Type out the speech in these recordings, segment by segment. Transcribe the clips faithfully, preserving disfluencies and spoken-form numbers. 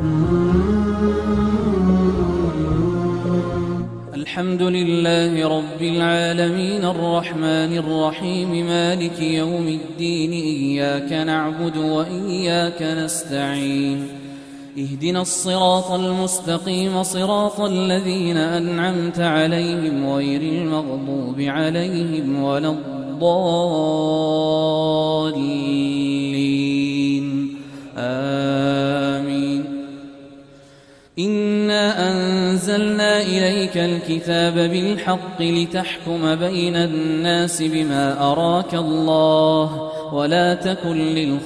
الحمد لله رب العالمين الرحمن الرحيم مالك يوم الدين إياك نعبد وإياك نستعين اهدنا الصراط المستقيم صراط الذين أنعمت عليهم غير المغضوب عليهم ولا الضالين آمين. إنا أنزلنا إليك الكتاب بالحق لتحكم بين الناس بما أراك الله ولا تكن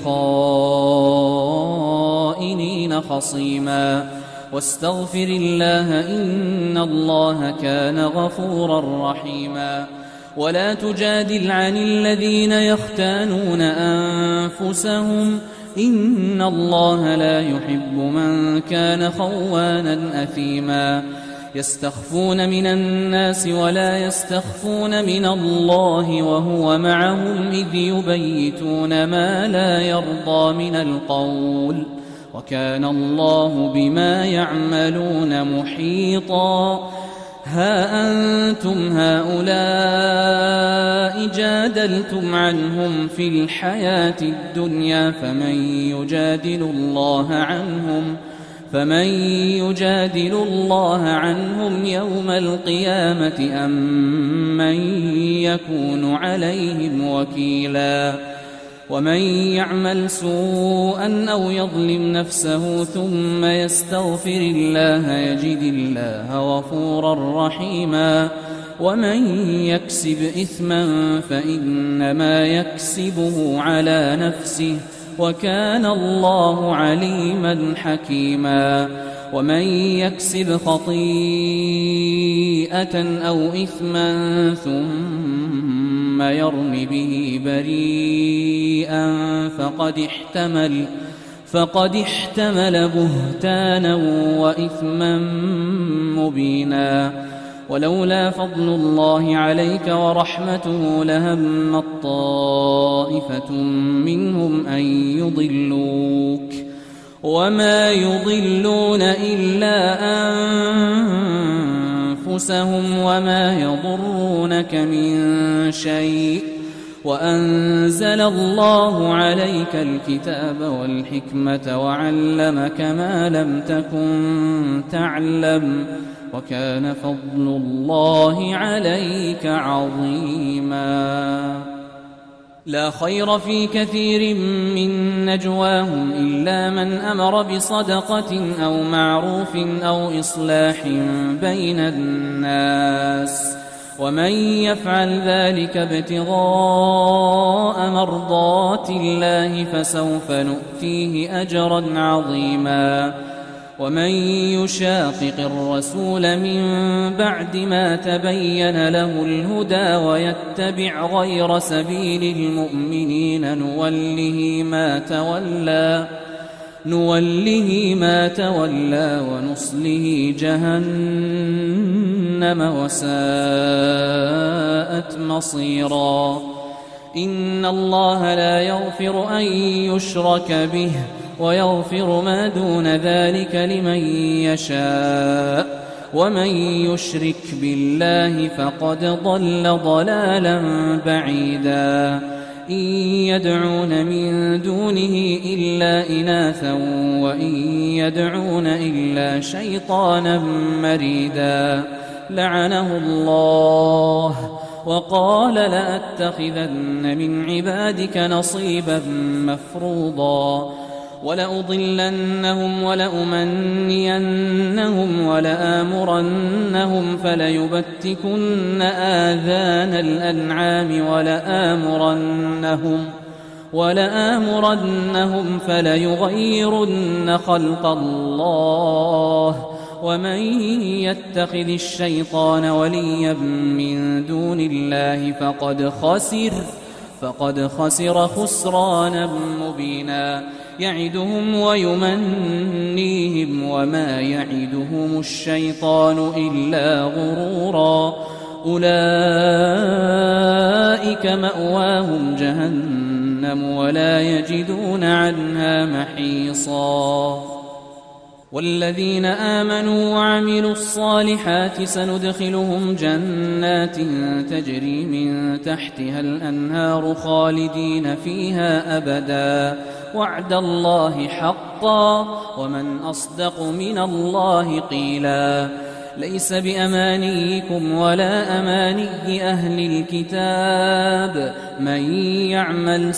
للخائنين خصيما واستغفر الله إن الله كان غفورا رحيما. ولا تجادل عن الذين يختانون أنفسهم إن الله لا يحب من كان خوانا أثيما. يستخفون من الناس ولا يستخفون من الله وهو معهم إذ يبيتون ما لا يرضى من القول وكان الله بما يعملون محيطا. ها أنتم هؤلاء جادلتم عنهم في الحياة الدنيا فمن يجادل الله عنهم فمن يجادل الله عنهم يوم القيامة أم من يكون عليهم وكيلا. ومن يعمل سوءا أو يظلم نفسه ثم يستغفر الله يجد الله غفورا رحيما. ومن يكسب إثما فإنما يكسبه على نفسه وكان الله عليما حكيما. ومن يكسب خطيئة أو إثما ثم يرم به بريئا فقد احتمل فقد احتمل بهتانا وإثما مبينا. ولولا فضل الله عليك ورحمته لهم طائفة منهم أن يضلوك وما يضلون إلا أنفسهم وما يضرونك من شيء وأنزل الله عليك الكتاب والحكمة وعلمك ما لم تكن تعلم وكان فضل الله عليك عظيما. لا خير في كثير من نجواهم إلا من أمر بصدقة أو معروف أو إصلاح بين الناس ومن يفعل ذلك ابتغاء مرضات الله فسوف نؤتيه أجرا عظيما. ومن يشاقق الرسول من بعد ما تبين له الهدى ويتبع غير سبيل المؤمنين نوله ما تولى نوله ما تولى ونصله جهنم وساءت مصيرا. إن الله لا يغفر أن يشرك به ويغفر ما دون ذلك لمن يشاء ومن يشرك بالله فقد ضل ضلالا بعيدا. إن يدعون من دونه إلا إناثا وإن يدعون إلا شيطانا مريدا. لعنه الله وقال لأتخذن من عبادك نصيبا مفروضا. ولأضلنهم ولأمنينهم ولآمرنهم فليبتكن آذان الأنعام ولآمرنهم ولآمرنهم فليغيرن خلق الله. ومن يتخذ الشيطان وليا من دون الله فقد خسر فقد خسر خسرانا مبينا. يعدهم ويمنيهم وما يعدهم الشيطان إلا غرورا. أولئك مأواهم جهنم ولا يجدون عنها محيصا. والذين آمنوا وعملوا الصالحات سندخلهم جنات تجري من تحتها الأنهار خالدين فيها أبدا وعد الله حقا ومن أصدق من الله قيلا ليس بأمانيكم ولا أماني أهل الكتاب من يعمل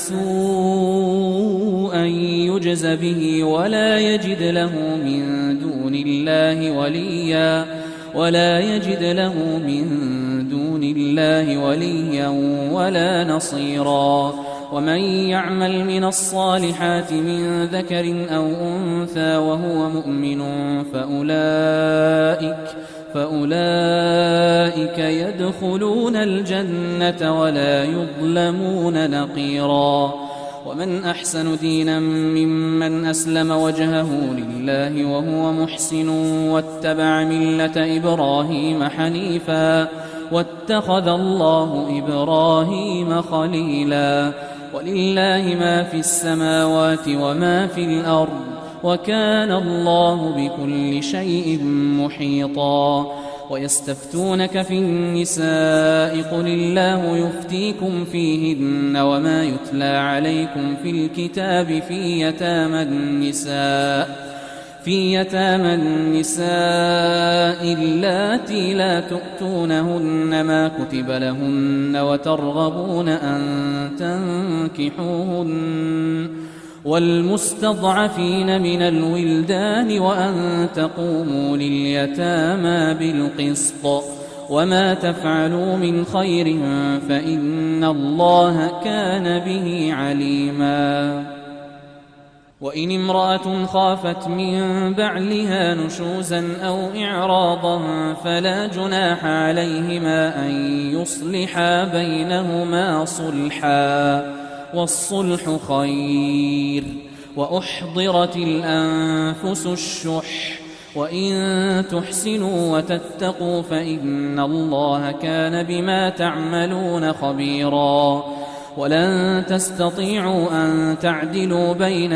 سوءا يجز به ولا يجد له من دون الله وليا ولا يجد له من دون الله وليا ولا نصيرا ومن يعمل من الصالحات من ذكر أو أنثى وهو مؤمن فأولئك فأولئك يدخلون الجنة ولا يظلمون نقيرا ومن أحسن دينا ممن أسلم وجهه لله وهو محسن واتبع ملة إبراهيم حنيفا واتخذ الله إبراهيم خليلا ولله ما في السماوات وما في الأرض وكان الله بكل شيء محيطا ويستفتونك في النساء قل الله يفتيكم فيهن وما يتلى عليكم في الكتاب في يتامى النساء في يتامى النساء اللاتي لا تؤتونهن ما كتب لهن وترغبون أن تنكحوهن والمستضعفين من الولدان وأن تقوموا لليتامى بالقسط وما تفعلوا من خير فإن الله كان به عليما وإن امرأة خافت من بعلها نشوزا أو إعراضا فلا جناح عليهما أن يصلحا بينهما صلحا والصلح خير وأحضرت الأنفس الشح وإن تحسنوا وتتقوا فإن الله كان بما تعملون خبيرا ولن تستطيعوا أن تعدلوا بين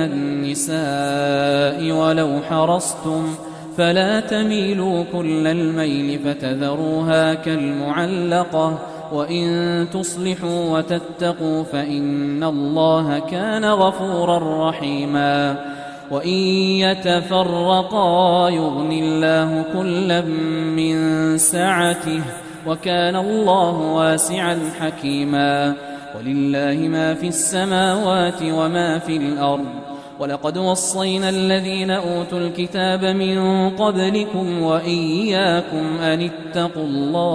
النساء ولو حرصتم فلا تميلوا كل الميل فتذروها كالمعلقة وإن تصلحوا وتتقوا فإن الله كان غفورا رحيما وإن يتفرقا يغن الله كلا من سعته وكان الله واسعا حكيما ولله ما في السماوات وما في الأرض ولقد وصينا الذين أوتوا الكتاب من قبلكم وإياكم أن اتقوا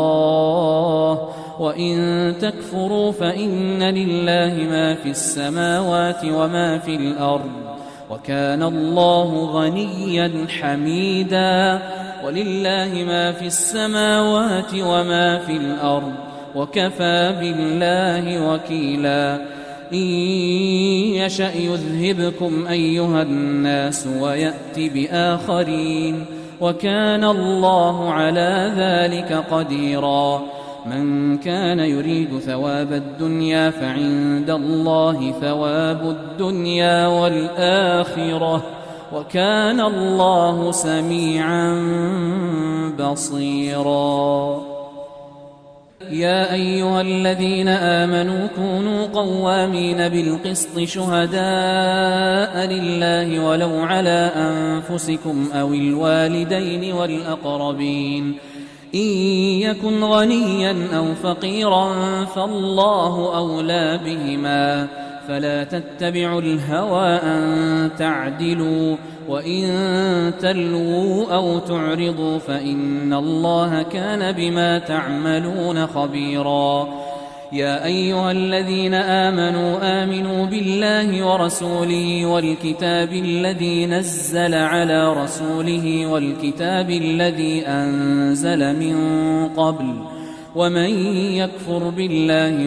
الله وإن تكفروا فإن لله ما في السماوات وما في الأرض وكان الله غنيا حميدا ولله ما في السماوات وما في الأرض وكفى بالله وكيلا إن يشأ يذهبكم أيها الناس ويأت بآخرين وكان الله على ذلك قديرا من كان يريد ثواب الدنيا فعند الله ثواب الدنيا والآخرة وكان الله سميعا بصيرا يا أيها الذين آمنوا كونوا قوامين بالقسط شهداء لله ولو على أنفسكم أو الوالدين والأقربين إن يكن غنيا أو فقيرا فالله أولى بهما فلا تتبعوا الهوى أن تعدلوا وإن تلووا أو تعرضوا فإن الله كان بما تعملون خبيرا يا أيها الذين آمنوا آمنوا بالله ورسوله والكتاب الذي نزل على رسوله والكتاب الذي أنزل من قبل ومن يكفر بالله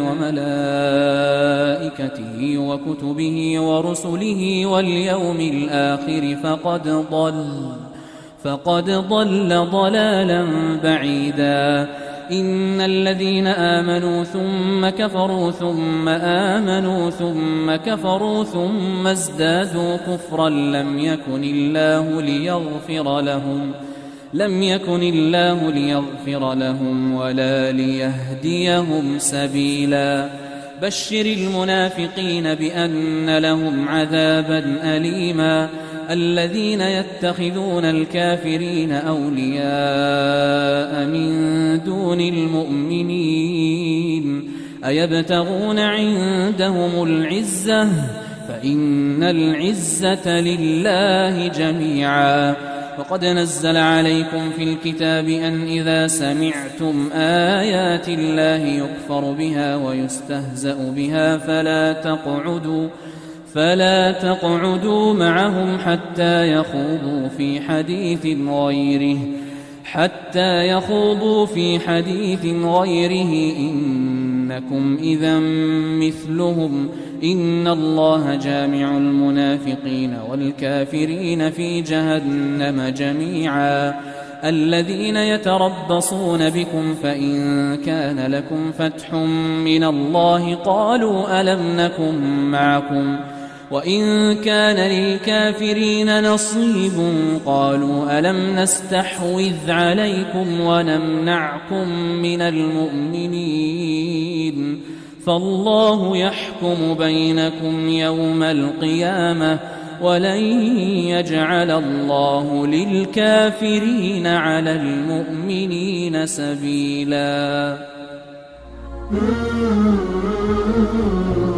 وملائكته وكتبه ورسله واليوم الآخر فقد ضل فقد ضل ضلالا بعيدا إن الذين آمنوا ثم كفروا ثم آمنوا ثم كفروا ثم ازدادوا كفرا لم يكن الله ليغفر لهم لم يكن الله ليغفر لهم ولا ليهديهم سبيلا بشر المنافقين بأن لهم عذابا أليما الذين يتخذون الكافرين أولياء من دون المؤمنين أيبتغون عندهم العزة فإن العزة لله جميعا وقد نزل عليكم في الكتاب أن إذا سمعتم آيات الله يكفر بها ويستهزأ بها فلا تقعدوا فلا تقعدوا معهم حتى يخوضوا في حديث غيره حتى يخوضوا في حديث غيره إنكم إذا مثلهم إن الله جامع المنافقين والكافرين في جهنم جميعا الذين يتربصون بكم فإن كان لكم فتح من الله قالوا ألم نكن معكم وإن كان للكافرين نصيب قالوا ألم نستحوذ عليكم ونمنعكم من المؤمنين فالله يحكم بينكم يوم القيامة ولن يجعل الله للكافرين على المؤمنين سبيلا.